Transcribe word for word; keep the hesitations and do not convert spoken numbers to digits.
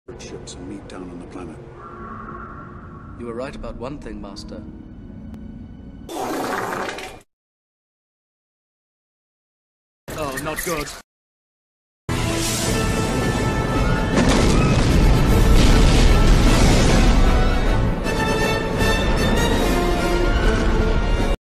ships and meet down on the planet. You were right about one thing, Master. Oh, not good.